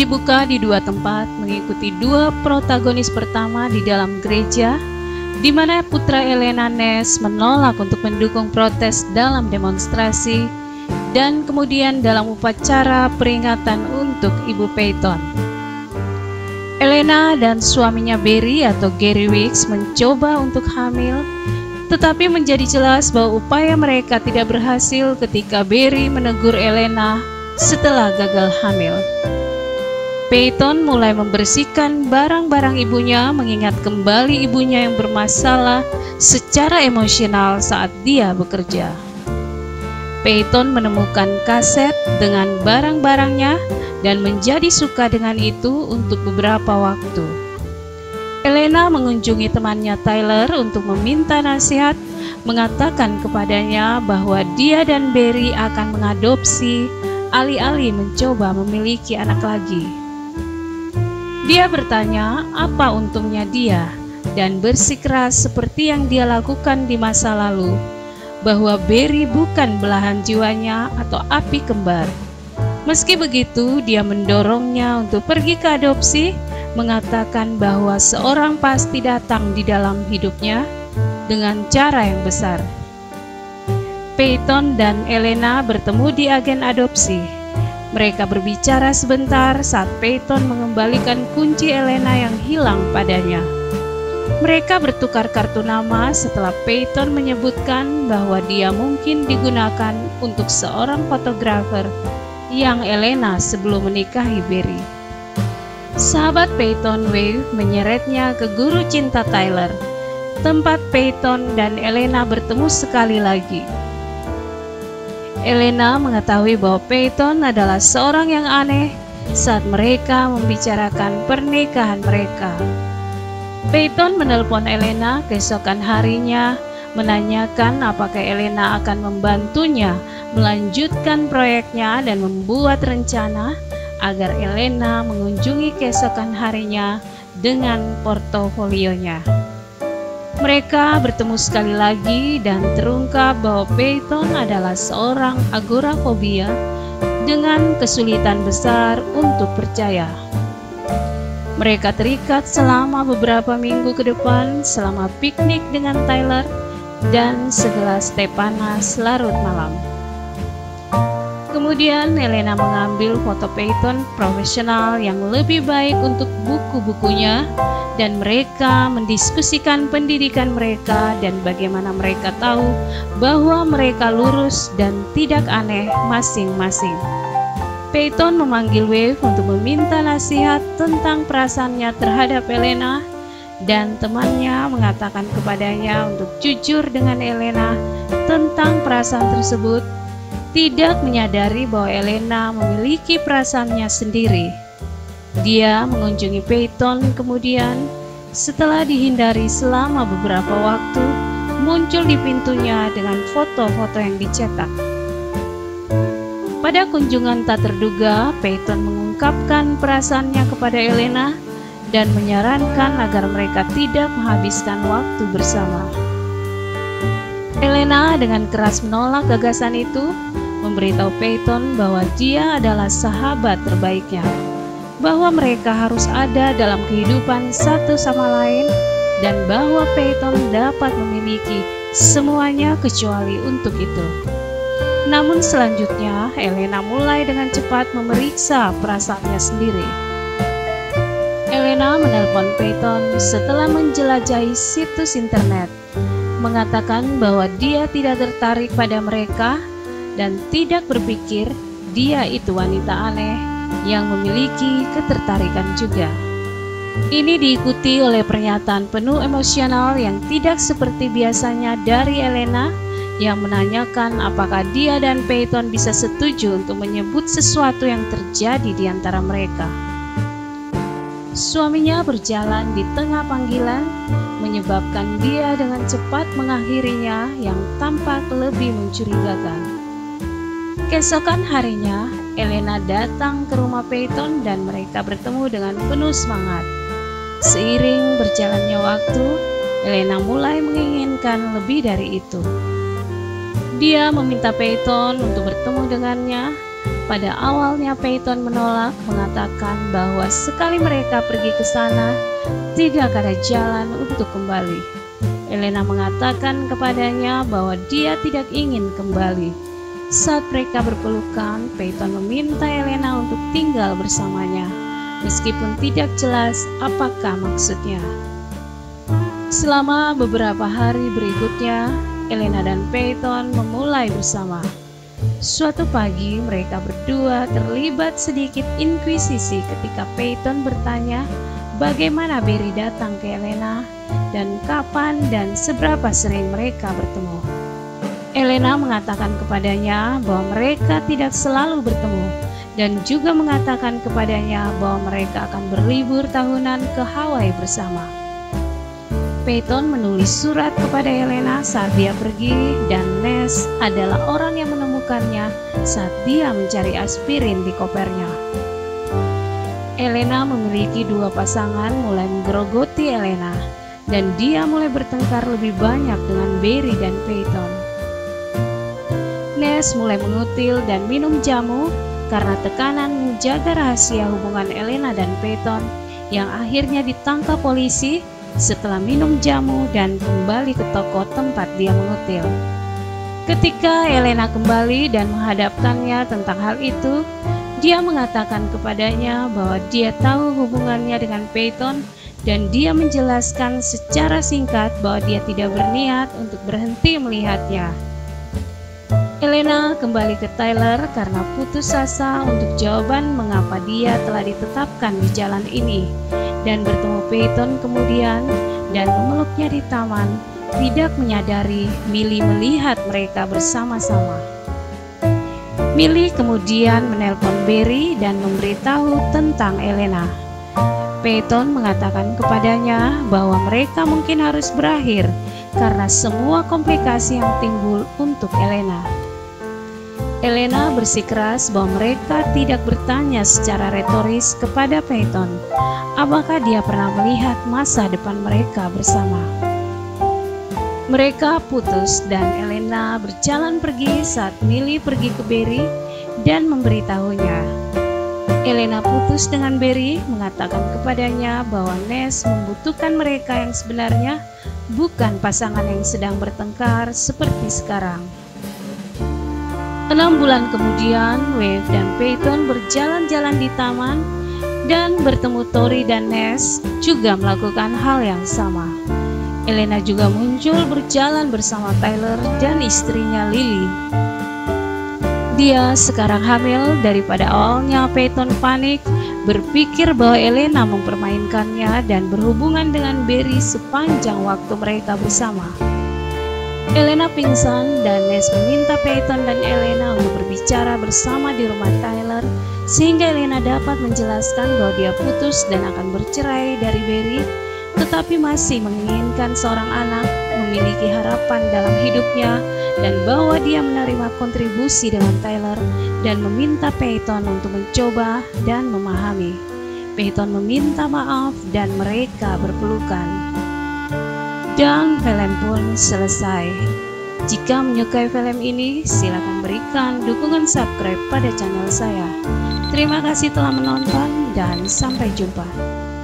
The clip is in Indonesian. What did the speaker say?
dibuka di dua tempat mengikuti dua protagonis pertama di dalam gereja, di mana putra Elena Ness menolak untuk mendukung protes dalam demonstrasi, dan kemudian dalam upacara peringatan untuk Ibu Peyton. Elena dan suaminya Barry atau Gary Weeks mencoba untuk hamil, tetapi menjadi jelas bahwa upaya mereka tidak berhasil ketika Barry menegur Elena setelah gagal hamil. Peyton mulai membersihkan barang-barang ibunya, mengingat kembali ibunya yang bermasalah secara emosional saat dia bekerja. Peyton menemukan kaset dengan barang-barangnya dan menjadi suka dengan itu untuk beberapa waktu. Elena mengunjungi temannya Tyler untuk meminta nasihat, mengatakan kepadanya bahwa dia dan Barry akan mengadopsi alih-alih mencoba memiliki anak lagi. Dia bertanya apa untungnya dia, dan bersikeras seperti yang dia lakukan di masa lalu, bahwa Barry bukan belahan jiwanya atau api kembar. Meski begitu, dia mendorongnya untuk pergi ke adopsi, mengatakan bahwa seorang pasti datang di dalam hidupnya dengan cara yang besar. Peyton dan Elena bertemu di agen adopsi. Mereka berbicara sebentar saat Peyton mengembalikan kunci Elena yang hilang padanya. Mereka bertukar kartu nama setelah Peyton menyebutkan bahwa dia mungkin digunakan untuk seorang fotografer yang Elena sebelum menikahi Barry. Sahabat Peyton, Wave, menyeretnya ke guru cinta Tyler, tempat Peyton dan Elena bertemu sekali lagi. Elena mengetahui bahwa Peyton adalah seorang yang aneh saat mereka membicarakan pernikahan mereka. Peyton menelpon Elena keesokan harinya, menanyakan apakah Elena akan membantunya melanjutkan proyeknya dan membuat rencana agar Elena mengunjungi keesokan harinya dengan portofolionya. Mereka bertemu sekali lagi dan terungkap bahwa Peyton adalah seorang agorafobia dengan kesulitan besar untuk percaya. Mereka terikat selama beberapa minggu ke depan selama piknik dengan Tyler dan segelas teh panas larut malam. Kemudian Elena mengambil foto Peyton profesional yang lebih baik untuk buku-bukunya, dan mereka mendiskusikan pendidikan mereka dan bagaimana mereka tahu bahwa mereka lurus dan tidak aneh masing-masing. Peyton memanggil Wave untuk meminta nasihat tentang perasaannya terhadap Elena, dan temannya mengatakan kepadanya untuk jujur dengan Elena tentang perasaan tersebut, tidak menyadari bahwa Elena memiliki perasaannya sendiri. Dia mengunjungi Peyton kemudian, setelah dihindari selama beberapa waktu, muncul di pintunya dengan foto-foto yang dicetak. Pada kunjungan tak terduga, Peyton mengungkapkan perasaannya kepada Elena dan menyarankan agar mereka tidak menghabiskan waktu bersama. Elena dengan keras menolak gagasan itu, memberitahu Peyton bahwa dia adalah sahabat terbaiknya, bahwa mereka harus ada dalam kehidupan satu sama lain, dan bahwa Peyton dapat memiliki semuanya kecuali untuk itu. Namun selanjutnya, Elena mulai dengan cepat memeriksa perasaannya sendiri. Elena menelpon Peyton setelah menjelajahi situs internet, mengatakan bahwa dia tidak tertarik pada mereka dan tidak berpikir dia itu wanita aneh yang memiliki ketertarikan juga. Ini diikuti oleh pernyataan penuh emosional yang tidak seperti biasanya dari Elena, yang menanyakan apakah dia dan Peyton bisa setuju untuk menyebut sesuatu yang terjadi di antara mereka. Suaminya berjalan di tengah panggilan, menyebabkan dia dengan cepat mengakhirinya yang tampak lebih mencurigakan. Keesokan harinya, Elena datang ke rumah Peyton dan mereka bertemu dengan penuh semangat. Seiring berjalannya waktu, Elena mulai menginginkan lebih dari itu. Dia meminta Peyton untuk bertemu dengannya, Pada awalnya Peyton menolak, mengatakan bahwa sekali mereka pergi ke sana, tidak ada jalan untuk kembali. Elena mengatakan kepadanya bahwa dia tidak ingin kembali. Saat mereka berpelukan, Peyton meminta Elena untuk tinggal bersamanya, meskipun tidak jelas apakah maksudnya. Selama beberapa hari berikutnya, Elena dan Peyton memulai bersama. Suatu pagi mereka berdua terlibat sedikit inkuisisi ketika Peyton bertanya bagaimana Barry datang ke Elena dan kapan dan seberapa sering mereka bertemu. Elena mengatakan kepadanya bahwa mereka tidak selalu bertemu dan juga mengatakan kepadanya bahwa mereka akan berlibur tahunan ke Hawaii bersama. Peyton menulis surat kepada Elena saat dia pergi, dan Ness adalah orang yang menemukannya saat dia mencari aspirin di kopernya. Elena memiliki dua pasangan mulai menggerogoti Elena, dan dia mulai bertengkar lebih banyak dengan Barry dan Peyton. Ness mulai mengutil dan minum jamu karena tekanan menjaga rahasia hubungan Elena dan Peyton, yang akhirnya ditangkap polisi setelah minum jamu dan kembali ke toko tempat dia mengutil. Ketika Elena kembali dan menghadapkannya tentang hal itu, dia mengatakan kepadanya bahwa dia tahu hubungannya dengan Peyton, dan dia menjelaskan secara singkat bahwa dia tidak berniat untuk berhenti melihatnya. Elena kembali ke Tyler karena putus asa untuk jawaban mengapa dia telah ditetapkan di jalan ini, dan bertemu Peyton kemudian dan memeluknya di taman, tidak menyadari Millie melihat mereka bersama-sama. Millie kemudian menelpon Barry dan memberitahu tentang Elena. Peyton mengatakan kepadanya bahwa mereka mungkin harus berakhir karena semua komplikasi yang timbul untuk Elena. Elena bersikeras bahwa mereka tidak bertanya secara retoris kepada Peyton apakah dia pernah melihat masa depan mereka bersama. Mereka putus dan Elena berjalan pergi saat Millie pergi ke Barry dan memberitahunya. Elena putus dengan Barry, mengatakan kepadanya bahwa Ness membutuhkan mereka yang sebenarnya, bukan pasangan yang sedang bertengkar seperti sekarang. 6 bulan kemudian, Wave dan Peyton berjalan-jalan di taman dan bertemu Tori, dan Ness juga melakukan hal yang sama. Elena juga muncul berjalan bersama Tyler dan istrinya Lily. Dia sekarang hamil. Daripada awalnya Peyton panik, berpikir bahwa Elena mempermainkannya dan berhubungan dengan Barry sepanjang waktu mereka bersama. Elena pingsan dan Ness meminta Peyton dan Elena untuk berbicara bersama di rumah Tyler, sehingga Elena dapat menjelaskan bahwa dia putus dan akan bercerai dari Barry, tetapi masih menginginkan seorang anak, memiliki harapan dalam hidupnya, dan bahwa dia menerima kontribusi dengan Tyler dan meminta Peyton untuk mencoba dan memahami. Peyton meminta maaf dan mereka berpelukan. Dan film pun selesai. Jika menyukai film ini, silakan berikan dukungan subscribe pada channel saya. Terima kasih telah menonton dan sampai jumpa.